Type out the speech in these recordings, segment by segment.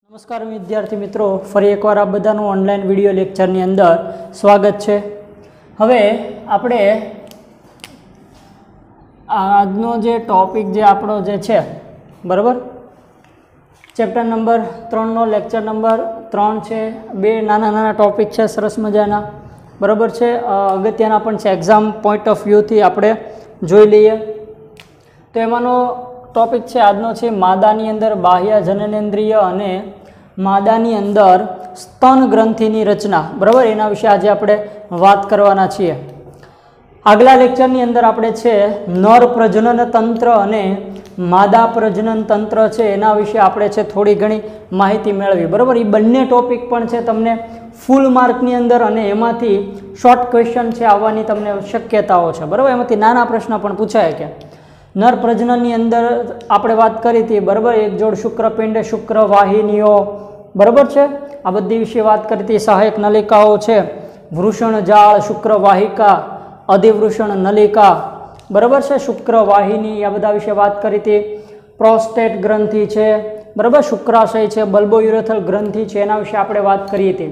नमस्कार विद्यार्थी मित्रों, फरी एक बार आप बधानु ऑनलाइन विडियो लेक्चरनी अंदर स्वागत है। हवे आपणे आजनो जे टॉपिक जे आपणो जे छे बराबर चेप्टर नंबर 3 नो लेक्चर नंबर 3 छे। बे नाना नाना टॉपिक छे, सरस मजाना बराबर छे, अगत्यना पण छे। एक्जाम पॉइंट ऑफ व्यू थी आपणे जोई लईए तो एमानो टॉपिक छे आजनो छे मादानी अंदर बाह्य जननेन्द्रिय अने मादानी अंदर स्तन ग्रंथिनी रचना बराबर एना विषे आज आपणे वात करवाना छीए। आगला लेक्चरनी अंदर आपणे छे नर प्रजनन तंत्र अने मादा प्रजनन तंत्र छे एना विषे आपणे छे थोड़ी घणी माहिती मेळवी बराबर। ए बंने टॉपिक पण छे तमने फूल मार्कनी अंदर अने एमांथी शॉर्ट क्वेश्चन छे आववानी तमने शक्यताओ छे बराबर। एमांथी नाना प्रश्न पण पूछाय के नर प्रजनननी अंदर आपणे वात करी थी बराबर, एक जोड़ शुक्रपिंड शुक्रवाहिनीओ बराबर छे, आ बधी विषे वात करी थी। सहायक नलिकाओ छे, वृषण जाळ, शुक्रवाहिका, अधिवृषण नलिका बराबर छे, शुक्रवाहिनी आ बधा विषे वात करी थी। प्रोस्टेट ग्रंथि छे बराबर, शुक्राशय छे, बल्बोयुरेथ्रल ग्रंथि छे एना विषे आपणे वात करी थी।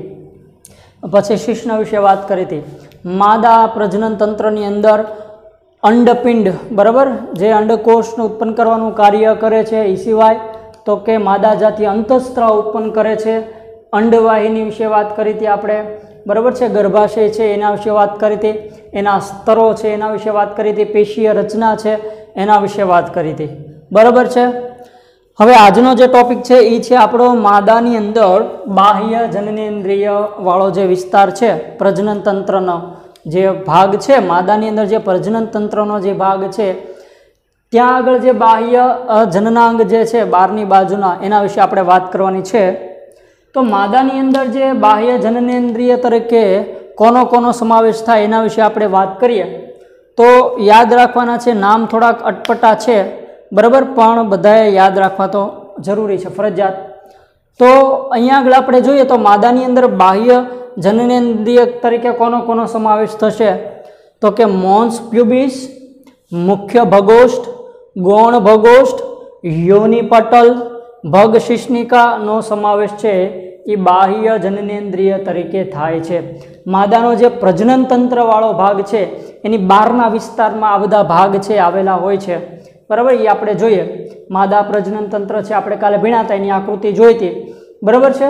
पछी शिश्न विषे वात करी थी। मादा प्रजनन तंत्रनी अंदर अंडपिंड बराबर जे अंडकोष उत्पन्न करवानुं कार्य करे छे, ए सिवाय तो के मादा जाति अंतस्त्राव उत्पन्न करे छे। अंडवाहिनी विषे बात करी थी आपणे बराबर छे। गर्भाशय छे एना विषे बात करी थी। एना स्तरो छे एना विषे बात करी थी। पेशीय रचना छे एना विषे बात करी थी बराबर छे। हवे आजनो जे टॉपिक छे ई छे आपणो मादानी अंदर बाह्य जननेन्द्रिय वाळो जे विस्तार छे, प्रजनन तंत्रनो जे भाग छे, मादानी अंदर जे प्रजनन तंत्रनो जे भाग छे त्यां आगळ जे बाह्य जननांग जे छे बारनी बाजुना एना विषे आपणे वात करवानी छे। तो मादानी अंदर जे बाह्य जननेन्द्रिय तरीके कोनो कोनो समावेश थाय एना विषे आपणे वात करीए तो याद राखवाना छे। नाम थोड़ाक अटपटा छे बराबर, पण बधाए याद राखवा तो जरूरी छे, फरजियात। तो अहींया आगळ आपणे जोईए तो मादानी अंदर बाह्य जननेन्द्रिय तरीके कोनो कोनो समावेश थशे तो के मोन्स प्यूबिस, मुख्य भगोष्ठ, गौण भगोष्ठ, योनि पटल, भग शिश्निका नो समावेश छे ए बाह्य जननेन्द्रिय तरीके थाय छे। मादानो जे प्रजनन तंत्र वाळो भाग छे एनी बाરના विस्तारमां आ बधा भाग छे आवेला होय छे बराबर। ए आपणे जोईए मादा प्रजनन तंत्र छे, आपणे काले भण्या हता एनी आकृति जोई हती बराबर छे।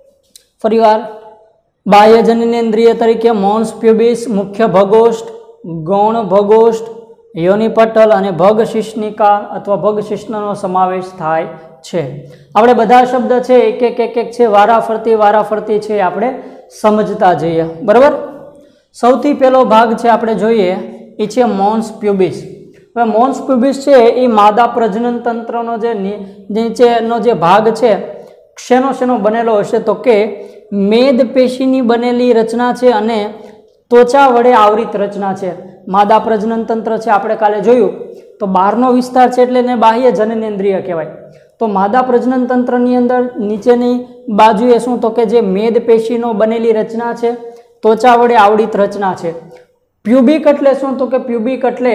फरीवार बाह्य जननेन्द्रिय तरीके मोन्स प्यूबिस, मुख्य भगोष्ठ, गौण भगोष्ठ, योनि पटल अने भग शिश्निका अथवा भग शिश्ननो समावेश थाय छे। आपणे बधा शब्द छे एक एक छे वाराफरती छे आपणे समजता जईए बराबर। सौथी पहेलो भाग छे आपणे जोईए ए छे मोन्स प्यूबिस। हवे मोन्स प्यूबिस छे ए मादा प्रजनन तंत्रनो जे नीचेनो जे भाग छे शेनो शेनो बनेलो हशे तो के मेद पेशीनी बनेली रचना छे अने त्वचा वडे आवृत रचना छे। मादा प्रजनन तंत्र छे आपणे काले जोयुं तो बहारनो विस्तार छे एटले ने बाह्य जननेन्द्रिय कहेवाय। तो मादा प्रजनन तंत्रनी अंदर नीचेनी बाजुए शुं तो के जे मेद पेशीनो बनेली रचना छे, त्वचा वडे आवृत रचना छे। प्यूबिक एटले शुं तो के प्यूबिक एटले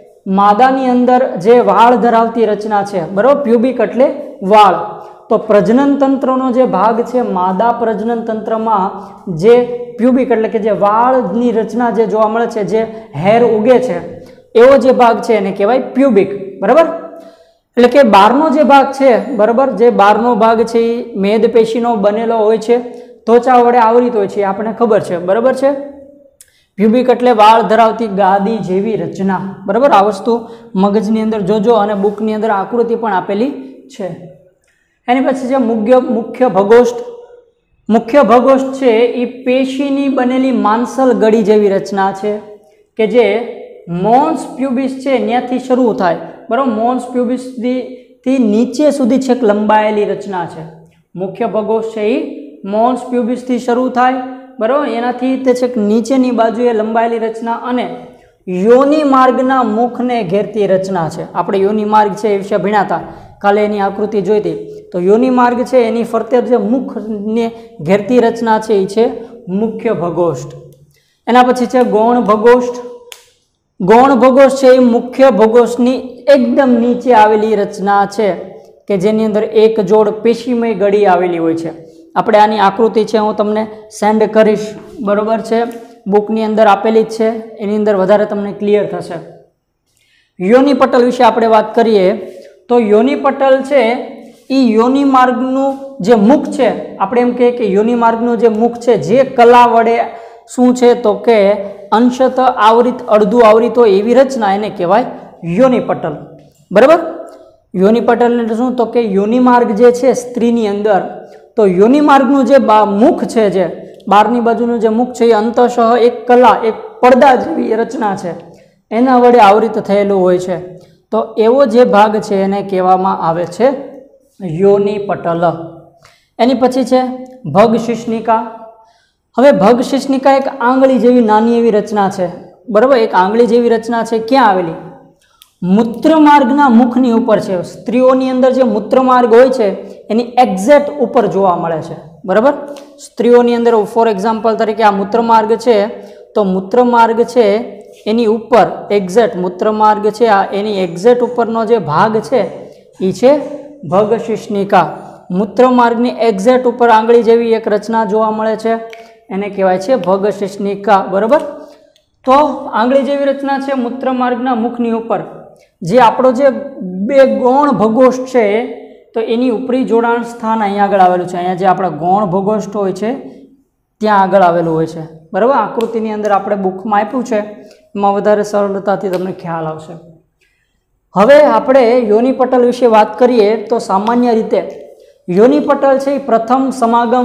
मादानी अंदर जे वाळ धरावती रचना छे बराबर, प्यूबिक एटले वाळ। तो प्रजनन तंत्रनो जे भाग छे मादा प्रजनन तंत्रमां जे प्यूबिक एटले के जे वाळनी रचना जे जोवा मळे छे, जे हेर उगे छे एवो जे भाग छे एने कहेवाय प्यूबिक बराबर। एटले के बारनो जे भाग छे बराबर, जे बारनो भाग छे ए मेद पेशीनो बनेलो होय छे, त्वचा वडे आवृत होय छे, आपणे खबर छे बराबर छे। प्यूबिक एटले वाळ धरावती गादी जेवी रचना बराबर। आ वस्तु मगजनी अंदर जोजो अने बुकनी अंदर आकृति पण आपेली छे। एनी पछी जे मुख्य भगोष्ठ, मुख्य भगोष्ठ छे ए पेशीनी बनेली मांसल गड़ी जेवी रचना छे के जे मोन्स प्यूबिस छे न्याथी शरू थाय बराबर। मोन्स प्यूबिस थी नीचे सुधी छेक लंबायेली रचना छे। मुख्य भगोष्ठ छे ए मोन्स प्यूबिस थी शरू थाय बराबर, एनाथी ते छेक नीचेनी बाजुए लंबायेली रचना अने योनि मार्गना मुखने घेरती रचना छे। आपणे योनि मार्ग छे ए विषे भण्या हता, काले एनी आकृति जोई हती। तो योनि मार्ग छे एनी फरते जे मुखने घेरती रचना छे ए छे मुख्य भगोष्ठ। एना पछी छे गौण भगोष्ठ। गौण भगोष्ठ छे ए मुख्य भगोष्ठनी एकदम नीचे आवेली रचना छे કે જેની અંદર એક જોડ પેશીમય ગળી આવેલી હોય છે. આપણે આની આકૃતિ છે હું તમને સેન્ડ કરીશ, બરાબર છે, બુકની અંદર આપેલી જ છે, એની અંદર વધારે તમને ક્લિયર થશે. યોનિ પટલ વિશે આપણે વાત કરીએ તો યોનિ પટલ છે એ યોનિ માર્ગનું જે મુખ છે, આપણે એમ કહીએ કે યોનિ માર્ગનું જે મુખ છે જે કલા વડે શું છે તો કે અંશત આવરિત અડધું આવરિત હોય એવી રચના એને કહેવાય યોનિ પટલ. બરાબર, યોનિ પટલ એટલે શું તો કે યોનિ માર્ગ જે છે સ્ત્રીની અંદર, તો યોનિ માર્ગનું જે મુખ છે, જે બહારની બાજુનું જે મુખ છે એ અંતશઃ એક કલા, એક પડદા જેવી રચના છે, એના વડે આવૃત થયેલું હોય છે. તો એવો જે ભાગ છે એને કહેવામાં આવે છે યોનિ પટલ. એની પછી છે ભગ શિશ્નિકા. હવે ભગ શિશ્નિકા એક આંગળી જેવી નાની એવી રચના છે, બરાબર, એક આંગળી જેવી રચના છે. ક્યાં આવેલી? મૂત્રમાર્ગના મુખની ઉપર છે. સ્ત્રીઓની અંદર જે મૂત્રમાર્ગ હોય છે એની એક્ઝેક્ટ ઉપર જોવા મળે છે. બરાબર, સ્ત્રીઓની અંદર ફોર એક્ઝામ્પલ તરીકે આ મૂત્રમાર્ગ છે, તો મૂત્રમાર્ગ છે એની ઉપર એક્ઝેક્ટ મૂત્રમાર્ગ છે આ એની એક્ઝેક્ટ ઉપરનો જે ભાગ છે એ છે ભગ શિશ્નિકા. મૂત્રમાર્ગની એક્ઝેક્ટ ઉપર આંગળી જેવી એક રચના જોવા મળે છે, એને કહેવાય છે ભગ શિશ્નિકા. બરાબર, તો આંગળી જેવી રચના છે મૂત્રમાર્ગના મુખની ઉપર. જે આપણો જે બે ગૌણ ભગોષ્ઠ છે તો એની ઉપરી જોડાણ સ્થાન અહીંયા આગળ આવેલું છે. અહીંયા જે આપણા ગૌણ ભગોષ્ઠ હોય છે ત્યાં આગળ આવેલું હોય છે. બરાબર, આકૃતિની અંદર આપણે બુકમાં આપ્યું છે, એમાં વધારે સરળતાથી તમને ખ્યાલ આવશે. હવે આપણે યોનિ પટલ વિશે વાત કરીએ તો સામાન્ય રીતે યોનિ પટલ છે એ પ્રથમ સમાગમ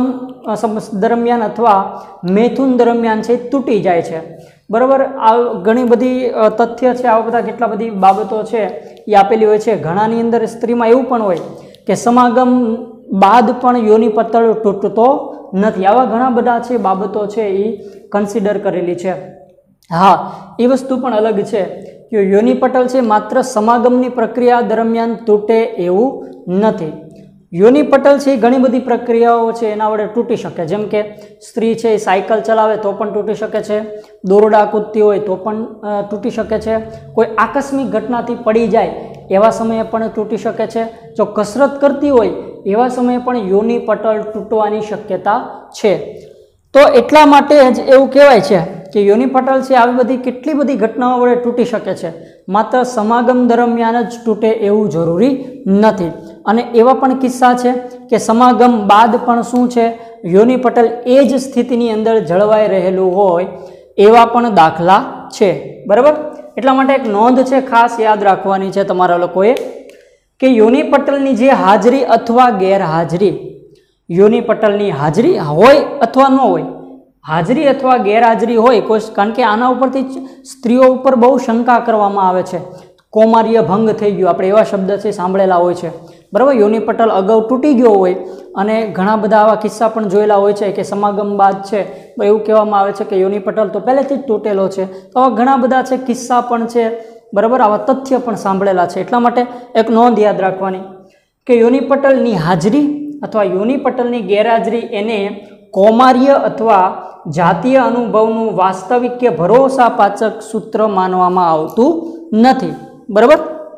દરમિયાન અથવા મૈથુન દરમિયાન છે તૂટી જાય છે. બરાબર, આ ઘણી બધી તથ્ય છે, આવા બધા કેટલા બધી બાબતો છે એ આપેલી હોય છે. ઘણાની અંદર સ્ત્રીમાં એવું પણ હોય કે સમાગમ બાદ પણ યોનિ પટલ તૂટતો નથી. આવા ઘણા બધા છે બાબતો છે એ કન્સિડર કરેલી છે. હા, એ વસ્તુ પણ અલગ છે કે યોનિ પટલ છે માત્ર સમાગમની પ્રક્રિયા દરમિયાન તૂટે એવું નથી. યોનિ પટલ છે એ ઘણી બધી પ્રક્રિયાઓ છે એના વડે તૂટી શકે. જેમ કે સ્ત્રી છે એ સાયકલ ચલાવે તો પણ તૂટી શકે છે, દોરડા કૂદતી હોય તો પણ તૂટી શકે છે, કોઈ આકસ્મિક ઘટનાથી પડી જાય એવા સમયે પણ તૂટી શકે છે, જો કસરત કરતી હોય એવા સમયે પણ યોનિ પટલ તૂટવાની શક્યતા છે. તો એટલા માટે જ એવું કહેવાય છે કે યોનિ પટલ છે આવી બધી કેટલી બધી ઘટનાઓ વડે તૂટી શકે છે, માત્ર સમાગમ દરમિયાન જ તૂટે એવું જરૂરી નથી. અને એવા પણ કિસ્સા છે કે સમાગમ બાદ પણ શું છે યોનિ પટલ એ જ સ્થિતિની અંદર જળવાઈ રહેલું હોય એવા પણ દાખલા છે. બરાબર, એટલા માટે એક નોંધ છે ખાસ યાદ રાખવાની છે તમારા લોકોએ કે યોનિ પટલની જે હાજરી અથવા ગેરહાજરી, યોનિ પટલની હાજરી હોય અથવા ન હોય, હાજરી અથવા ગેરહાજરી હોય કોઈ, કારણ કે આના ઉપરથી સ્ત્રીઓ ઉપર બહુ શંકા કરવામાં આવે છે. કૌમાર્ય ભંગ થઈ ગયો, આપણે એવા શબ્દ છે સાંભળેલા હોય છે. બરાબર, યોનિ પટલ અગાઉ તૂટી ગયો હોય અને ઘણા બધા આવા કિસ્સા પણ જોયેલા હોય છે કે સમાગમ બાદ છે એવું કહેવામાં આવે છે કે યોનિ પટલ તો પહેલેથી જ તૂટેલો છે. તો આવા ઘણા બધા છે કિસ્સા પણ છે. બરાબર, આવા તથ્ય પણ સાંભળેલા છે. એટલા માટે એક નોંધ યાદ રાખવાની કે યોનિ પટલની હાજરી અથવા યોનિ પટલની ગેરહાજરી એને કૌમાર્ય અથવા જાતીય અનુભવનું વાસ્તવિક કે ભરોસાપાચક સૂત્ર માનવામાં આવતું નથી. બરાબર,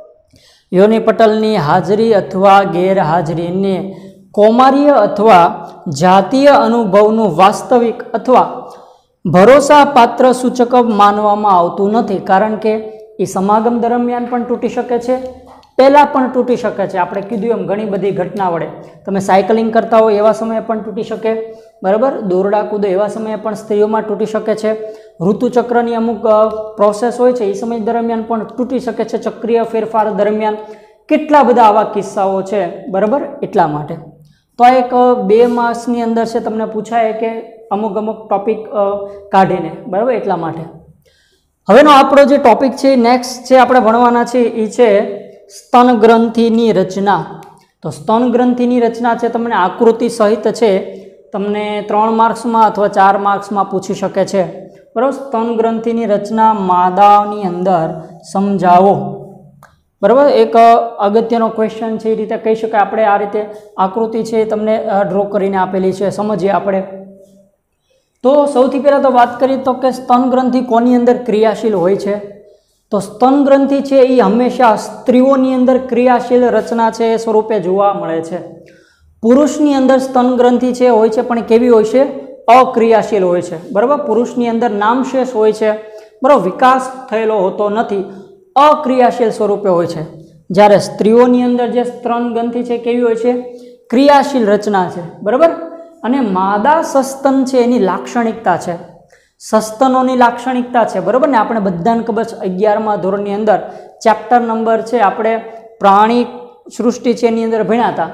યોનિ પટલની હાજરી અથવા ગેરહાજરીને કૌમાર્ય અથવા જાતીય અનુભવનું વાસ્તવિક અથવા ભરોસાપાત્ર સૂચક માનવામાં આવતું નથી, કારણ કે એ સમાગમ દરમિયાન પણ તૂટી શકે છે, પહેલાં પણ તૂટી શકે છે. આપણે કીધું એમ ઘણી બધી ઘટના વડે, તમે સાયકલિંગ કરતા હોય એવા સમયે પણ તૂટી શકે. બરાબર, દોરડા કૂદો એવા સમયે પણ સ્ત્રીઓમાં તૂટી શકે છે. ઋતુચક્રની અમુક પ્રોસેસ હોય છે એ સમય દરમિયાન પણ તૂટી શકે છે. ચક્રીય ફેરફાર દરમિયાન કેટલા બધા આવા કિસ્સાઓ છે. બરાબર, એટલા માટે તો આ એક 2 માર્ક્સની અંદર છે તમને પૂછાય કે અમુક ટોપિક કાઢીને. બરાબર, એટલા માટે હવેનો આપણો જે ટોપિક છે નેક્સ્ટ છે આપણે ભણવાના છે એ છે સ્તન ગ્રંથિની રચના. તો સ્તન ગ્રંથિની રચના છે તમને આકૃતિ સહિત છે તમને 3 માર્ક્સમાં અથવા 4 માર્ક્સમાં પૂછી શકે છે. બરાબર, સ્તન ગ્રંથિની રચના માદાની અંદર સમજાવો. બરાબર, એક અગત્યનો ક્વેશ્ચન છે એ રીતે કહી શકાય. આપણે આ રીતે આકૃતિ છે એ તમને ડ્રો કરીને આપેલી છે, સમજીએ આપણે. તો સૌથી પહેલાં તો વાત કરીએ તો કે સ્તન ગ્રંથિ કોની અંદર ક્રિયાશીલ હોય છે. તો સ્તન ગ્રંથિ છે એ હંમેશા સ્ત્રીઓની અંદર ક્રિયાશીલ રચના છે એ સ્વરૂપે જોવા મળે છે. પુરુષની અંદર સ્તન ગ્રંથિ છે હોય છે પણ કેવી હોય છે? અક્રિયાશીલ હોય છે. બરાબર, પુરુષની અંદર નામશેષ હોય છે, બરાબર, વિકાસ થયેલો હોતો નથી, અક્રિયાશીલ સ્વરૂપે હોય છે. જ્યારે સ્ત્રીઓની અંદર જે સ્તન ગ્રંથિ છે કેવી હોય છે? ક્રિયાશીલ રચના છે. બરાબર, અને માદા સસ્તન છે એની લાક્ષણિકતા છે, સસ્તનોની લાક્ષણિકતા છે. બરાબર ને, આપણે બધાને ખબર છે 11મા ધોરણની અંદર ચેપ્ટર નંબર છે આપણે પ્રાણી સૃષ્ટિ છે એની અંદર ભણ્યા હતા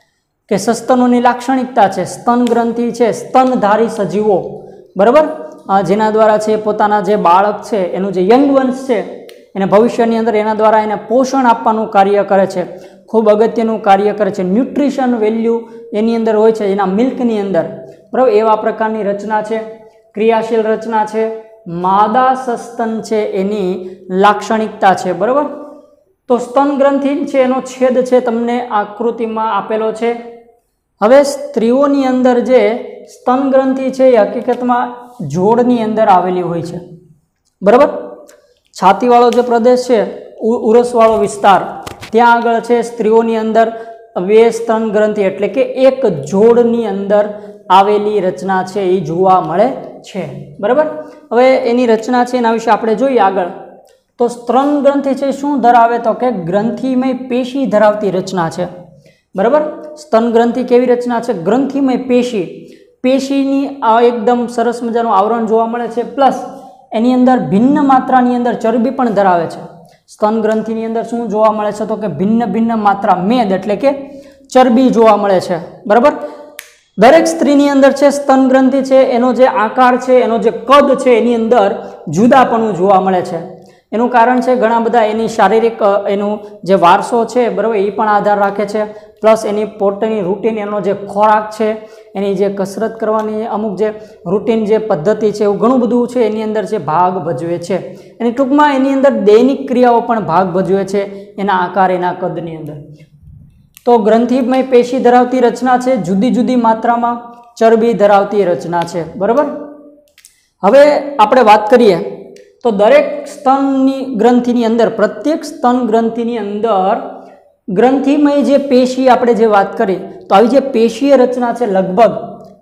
કે સસ્તનોની લાક્ષણિકતા છે, સ્તન ગ્રંથિ છે, સ્તનધારી સજીવો, બરાબર, જેના દ્વારા છે પોતાના જે બાળક છે એનું જે યંગ વંશ છે એને ભવિષ્યની અંદર એના દ્વારા એને પોષણ આપવાનું કાર્ય કરે છે, ખૂબ અગત્યનું કાર્ય કરે છે. ન્યુટ્રિશન વેલ્યુ એની અંદર હોય છે એના મિલ્કની અંદર, બરાબર, એવા પ્રકારની રચના છે, ક્રિયાશીલ રચના છે, માદા સસ્તન છે એની લાક્ષણિકતા છે. બરાબર, તો સ્તન ગ્રંથિ છે એનો છેદ છે તમને આકૃતિમાં આપેલો છે. હવે સ્ત્રીઓની અંદર જે સ્તન ગ્રંથિ છે એ હકીકતમાં જોડની અંદર આવેલી હોય છે. બરાબર, છાતીવાળો જે પ્રદેશ છે, ઉરસવાળો વિસ્તાર, ત્યાં આગળ છે સ્ત્રીઓની અંદર બે સ્તન ગ્રંથિ એટલે કે એક જોડની અંદર આવેલી રચના છે એ જોવા મળે છે. બરાબર, હવે એની રચના છે એના વિશે આપણે જોઈએ આગળ. તો સ્તન ગ્રંથિ છે શું ધરાવે? તો કે ગ્રંથિમય પેશી ધરાવતી રચના છે. બરાબર, સ્તન ગ્રંથિ કેવી રચના છે? ગ્રંથિમય પેશી, પેશીની એકદમ સરસ મજાનું આવરણ જોવા મળે છે, પ્લસ એની અંદર ભિન્ન માત્રાની અંદર ચરબી પણ ધરાવે છે. સ્તન ગ્રંથિની અંદર શું જોવા મળે છે? તો કે ભિન્ન ભિન્ન માત્રા, મેદ એટલે કે ચરબી જોવા મળે છે. બરાબર, દરેક સ્ત્રીની અંદર છે સ્તન ગ્રંથિ છે એનો જે આકાર છે, એનો જે કદ છે એની અંદર જુદાપણું જોવા મળે છે. એનું કારણ છે ઘણા બધા એની શારીરિક એનું જે વારસો છે, બરાબર, એ પણ આધાર રાખે છે, પ્લસ એની પોતાની રૂટીન, એનો જે ખોરાક છે, એની જે કસરત કરવાની અમુક જે રૂટીન જે પદ્ધતિ છે, એવું ઘણું બધું છે એની અંદર જે ભાગ ભજવે છે. એની ટૂંકમાં એની અંદર દૈનિક ક્રિયાઓ પણ ભાગ ભજવે છે એના આકાર, એના કદની અંદર. તો ગ્રંથિમય પેશી ધરાવતી રચના છે, જુદી જુદી માત્રામાં ચરબી ધરાવતી રચના છે. બરાબર, હવે આપણે વાત કરીએ તો દરેક સ્તનની ગ્રંથિની અંદર, પ્રત્યેક સ્તન ગ્રંથિની અંદર ગ્રંથિમય જે પેશી આપણે જે વાત કરી, તો આવી જે પેશીય રચના છે લગભગ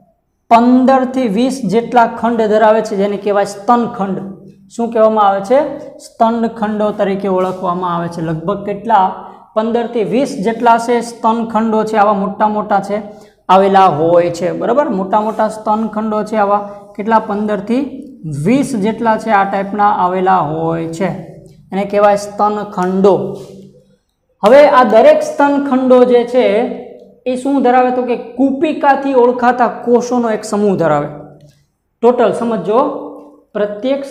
15 થી 20 જેટલા ખંડ ધરાવે છે, જેને કહેવાય સ્તનખંડ. શું કહેવામાં આવે છે? સ્તનખંડો તરીકે ઓળખવામાં આવે છે. લગભગ કેટલા? 15 થી 20 જેટલા છે સ્તનખંડો છે, આવા મોટા મોટા છે આવેલા હોય છે. બરાબર, મોટા મોટા સ્તનખંડો છે આવા કેટલા? 15 થી 20 જેટલા છે આ ટાઈપના આવેલા હોય છે, એને કહેવાય સ્તનખંડો. હવે આ દરેક સ્તનખંડો જે છે એ શું ધરાવે? તો કે કુપિકાથી ઓળખાતા કોષોનો એક સમૂહ ધરાવે. ટોટલ સમજો, પ્રત્યેક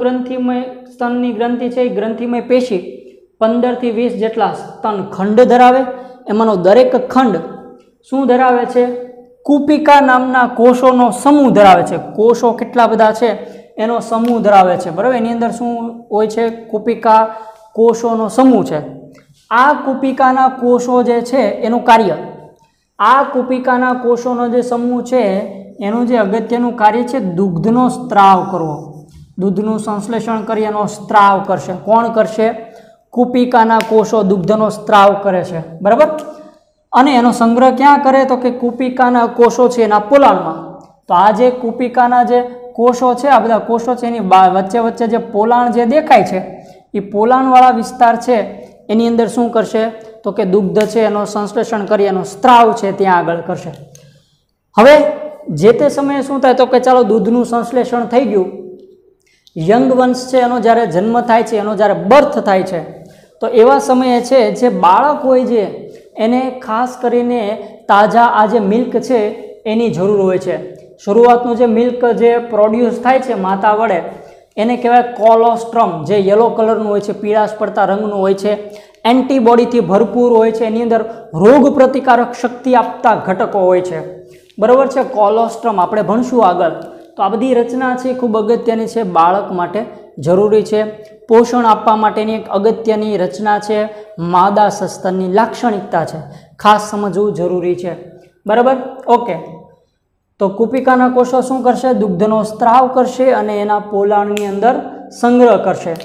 સ્તનની ગ્રંથિ છે એ ગ્રંથિમય પેશી 15 થી 20 જેટલા સ્તનખંડ ધરાવે. એમાંનો દરેક ખંડ શું ધરાવે છે? કુપિકા નામના કોષોનો સમૂહ ધરાવે છે. કોષો કેટલા બધા છે એનો સમૂહ ધરાવે છે. બરાબર, એની અંદર શું હોય છે? કુપિકા કોષોનો સમૂહ છે. આ કુપિકાના કોષો જે છે એનું કાર્ય, આ કુપિકાના કોષોનો જે સમૂહ છે એનું જે અગત્યનું કાર્ય છે દૂધનો સ્ત્રાવ કરવો. દૂધનું સંશ્લેષણ કરી એનો સ્ત્રાવ કરશે. કોણ કરશે? કુપિકાના કોષો દૂધનો સ્ત્રાવ કરે છે. બરાબર, અને એનો સંગ્રહ ક્યાં કરે? તો કે કુપિકાના કોષો છે એના પોલાણમાં. તો આ જે કુપિકાના જે કોષો છે, આ બધા કોષો છે એની વચ્ચે વચ્ચે જે પોલાણ જે દેખાય છે એ પોલાણવાળા વિસ્તાર છે એની અંદર શું કરશે? તો કે દુગ્ધ છે એનો સંશ્લેષણ કરી એનો સ્ત્રાવ છે ત્યાં આગળ કરશે. હવે જે તે સમયે શું થાય? તો કે ચાલો દૂધનું સંશ્લેષણ થઈ ગયું, યંગ વંશ છે એનો જ્યારે જન્મ થાય છે, એનો જ્યારે બર્થ થાય છે, તો એવા સમયે છે જે બાળક હોય છે એને ખાસ કરીને તાજા આ જે મિલ્ક છે એની જરૂર હોય છે. શરૂઆતનું જે મિલ્ક જે પ્રોડ્યુસ થાય છે માતા વડે એને કહેવાય કોલોસ્ટ્રમ, જે યલો કલરનું હોય છે, પીળાશ પડતા રંગનું હોય છે, એન્ટીબોડીથી ભરપૂર હોય છે, એની અંદર રોગ પ્રતિકારક શક્તિ આપતા ઘટકો હોય છે. બરાબર છે, કોલોસ્ટ્રમ આપણે ભણશું આગળ. તો આ બધી રચના છે ખૂબ અગત્યની છે, બાળક માટે જરૂરી છે, પોષણ આપવા માટેની એક અગત્યની રચના છે, માદા સસ્તનની લાક્ષણિકતા છે, ખાસ સમજવું જરૂરી છે. બરાબર, ઓકે. તો કુપિકાના કોષો શું કરશે? દુગ્ધનો સ્ત્રાવ કરશે અને એના પોલાણની અંદર સંગ્રહ કરશે.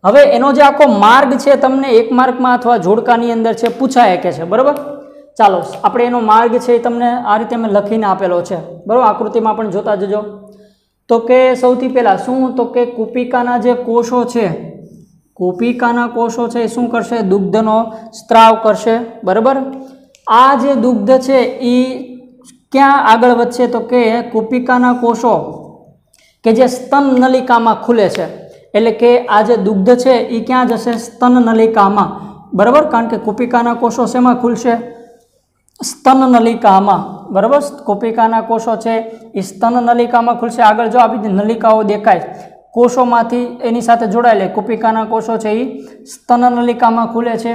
હવે એનો જે આખો માર્ગ છે તમને 1 માર્કમાં અથવા જોડકાની અંદર છે પૂછાય કે છે, બરાબર. ચાલો આપણે એનો માર્ગ છે એ તમને આ રીતે મેં લખીને આપેલો છે, બરાબર. આકૃતિમાં પણ જોતા જજો. તો કે સૌથી પહેલાં શું, તો કે કુપિકાના જે કોષો છે, કુપિકાના કોષો છે એ શું કરશે, દુગ્ધનો સ્ત્રાવ કરશે, બરાબર. આ જે દુગ્ધ છે એ ક્યાં આગળ વધશે, તો કે કુપિકાના કોષો કે જે સ્તન નલિકામાં ખુલે છે, એટલે કે આ જે દુગ્ધ છે એ ક્યાં જશે, સ્તન નલિકામાં, બરાબર. કારણ કે કુપિકાના કોષો શેમાં ખુલશે, સ્તન નલિકામાં, બરાબર. કુપિકાના કોષો છે એ સ્તન નલિકામાં ખુલશે. આગળ જો આવી નલિકાઓ દેખાય કોષોમાંથી એની સાથે જોડાયેલી કુપિકાના કોષો છે એ સ્તન નલિકામાં ખુલે છે.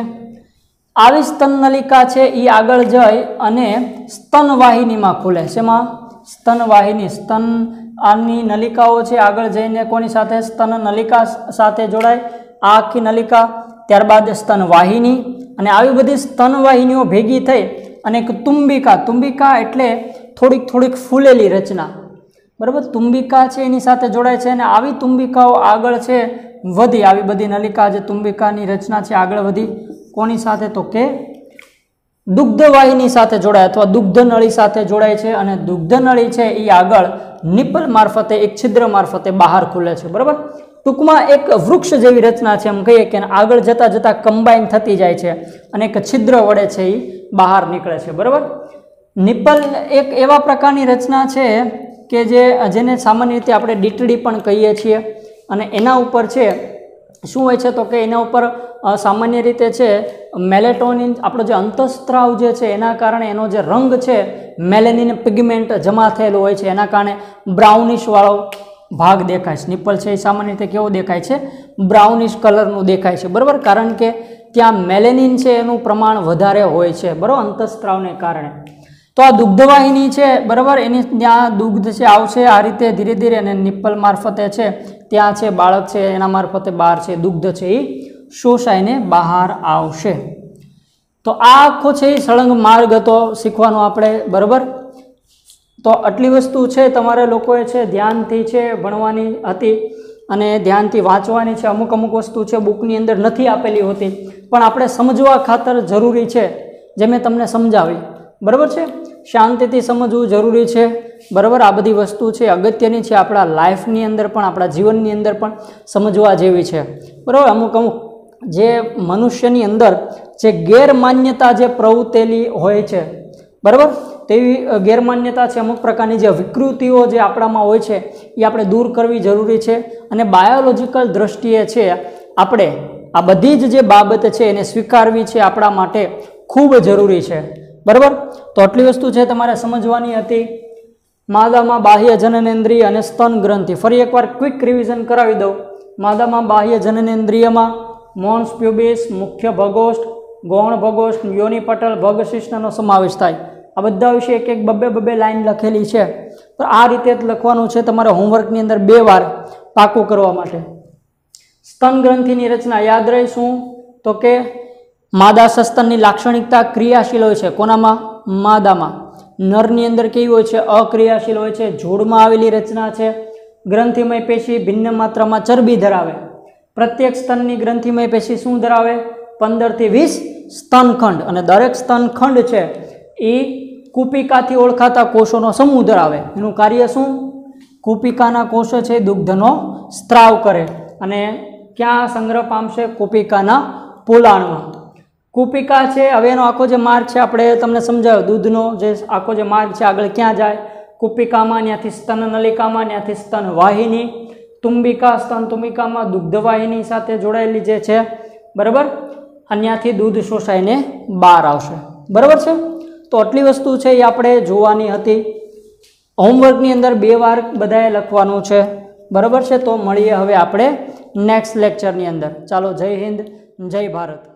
આવી સ્તન નલિકા છે એ આગળ જઈ અને સ્તનવાહિનીમાં ખુલે. શેમાં, સ્તનવાહિની, સ્તન આની નલિકાઓ છે આગળ જઈને કોની સાથે, સ્તન નલિકા સાથે જોડાય, આ આખી નલિકા, ત્યારબાદ સ્તનવાહિની, અને આવી બધી સ્તનવાહિનીઓ ભેગી થઈ અને એક તુંબિકા, તુંબિકા એટલે થોડીક ફૂલેલી રચના, બરાબર. તુંબિકા છે એની સાથે જોડાય છે અને આવી તુંબિકાઓ આગળ છે વધી, આવી બધી નલિકા જે તુંબિકાની રચના છે આગળ વધી કોની સાથે, તો કે દુગ્ધવાહિની સાથે જોડાય અથવા દુગ્ધનળી સાથે જોડાય છે. અને દુગ્ધનળી છે એ આગળ નિપલ મારફતે એક છિદ્ર મારફતે બહાર ખુલે છે, બરાબર. ટૂંકમાં એક વૃક્ષ જેવી રચના છે, એમ કહીએ કે આગળ જતાં કમ્બાઈન થતી જાય છે અને એક છિદ્ર વડે છે એ બહાર નીકળે છે, બરાબર. નિપલ એક એવા પ્રકારની રચના છે કે જેને સામાન્ય રીતે આપણે ડીટડી પણ કહીએ છીએ. અને એના ઉપર છે શું હોય છે, તો કે એના ઉપર સામાન્ય રીતે છે મેલેટોનિન, આપણો જે અંતઃસ્ત્રાવ જે છે એના કારણે એનો જે રંગ છે મેલેનિન પિગમેન્ટ જમા થયેલો હોય છે, એના કારણે બ્રાઉનિશ વાળો ભાગ દેખાય છે. નિપલ છે એ સામાન્ય રીતે કેવો દેખાય છે, બ્રાઉનિશ કલરનું દેખાય છે, બરાબર. કારણ કે ત્યાં મેલેનિન છે એનું પ્રમાણ વધારે હોય છે, બરાબર, અંતઃસ્ત્રાવને કારણે. તો આ દુગ્ધવાહિની છે, બરાબર, એની ત્યાં દુગ્ધ છે આવશે આ રીતે ધીરે ધીરે, અને નિપલ મારફતે છે ત્યાં છે બાળક છે એના મારફતે બહાર છે દુગ્ધ છે એ શોષાઈને બહાર આવશે. તો આ આખો છે એ સળંગ માર્ગ હતો શીખવાનો આપણે, બરાબર. તો આટલી વસ્તુ છે તમારે લોકોએ છે ધ્યાનથી છે ભણવાની હતી અને ધ્યાનથી વાંચવાની છે. અમુક વસ્તુ છે બુકની અંદર નથી આપેલી હોતી પણ આપણે સમજવા ખાતર જરૂરી છે, જે મેં તમને સમજાવી, બરાબર છે. શાંતિથી સમજવું જરૂરી છે, બરાબર. આ બધી વસ્તુ છે અગત્યની છે, આપણા લાઈફની અંદર પણ આપણા જીવનની અંદર પણ સમજવા જેવી છે, બરાબર. અમુક જે મનુષ્યની અંદર જે ગેરમાન્યતા જે પ્રવૃત્તેલી હોય છે, બરાબર, તેવી ગેરમાન્યતા છે, અમુક પ્રકારની જે વિકૃતિઓ જે આપણામાં હોય છે એ આપણે દૂર કરવી જરૂરી છે. અને બાયોલોજિકલ દ્રષ્ટિએ છે આપણે આ બધી જ જે બાબત છે એને સ્વીકારવી છે આપણા માટે ખૂબ જરૂરી છે, બરાબર. તો આટલી વસ્તુ છે તમારે સમજવાની હતી. માદામાં બાહ્ય જનનેન્દ્રિય અને સ્તન ગ્રંથિ, ફરી એકવાર ક્વિક રિવિઝન કરાવી દઉં. માદામાં બાહ્ય જનનેન્દ્રિયમાં મોન્સ પ્યુબિસ, મુખ્ય ભગોષ્ઠ, ગૌણ ભગોષ્ઠ, યોનિ પટલ, ભગશિષ્ટનો સમાવેશ થાય. આ બધા વિશે એક બબે લાઈન લખેલી છે, તો આ રીતે જ લખવાનું છે તમારે હોમવર્કની અંદર 2 વાર પાકું કરવા માટે. સ્તન ગ્રંથિની રચના યાદ રહી શું, તો કે માદા સસ્તનની લાક્ષણિકતા ક્રિયાશીલ હોય છે. કોનામાં, માદામાં. નરની અંદર કેવી હોય છે, અક્રિયાશીલ હોય છે. જોડમાં આવેલી રચના છે. ગ્રંથિમય પેશી ભિન્ન માત્રામાં ચરબી ધરાવે. પ્રત્યેક સ્તનની ગ્રંથિમય પેશી શું ધરાવે, 15 થી 20 સ્તનખંડ, અને દરેક સ્તનખંડ છે એ કુપિકાથી ઓળખાતા કોષોનો સમૂહ ધરાવે. એનું કાર્ય શું, કુપિકાના કોષો છે દુગ્ધનો સ્ત્રાવ કરે અને ક્યાં સંગ્રહ પામશે, કુપિકાના પોલાણમાં. કુપિકા છે, હવે એનો આખો જે માર્ગ છે આપણે તમને સમજાવ્યો, દૂધનો જે આખો જે માર્ગ છે આગળ ક્યાં જાય, કુપિકામાં, ત્યાંથી સ્તન નલિકામાં, ત્યાંથી સ્તન વાહિની, તુંબિકા, સ્તન તુંબિકામાં દુગ્ધવાહિની સાથે જોડાયેલી જે છે, બરાબર, ત્યાંથી દૂધ શોષાઈને બહાર આવશે, બરાબર છે. તો આટલી વસ્તુ છે એ આપણે જોવાની હતી. હોમવર્કની અંદર 2 વાર બધાએ લખવાનું છે, બરાબર છે. તો મળીએ હવે આપણે નેક્સ્ટ લેક્ચરની અંદર. ચાલો, જય હિન્દ, જય ભારત.